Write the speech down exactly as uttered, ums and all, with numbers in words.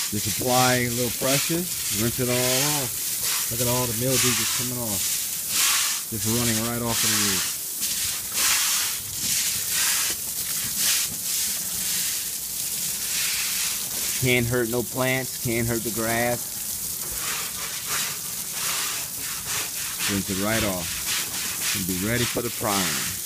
Just apply a little pressure, rinse it all off. Look at all the mildew just coming off. Just running right off of the roof. Can't hurt no plants, can't hurt the grass. Rinse it right off and be ready for the priming.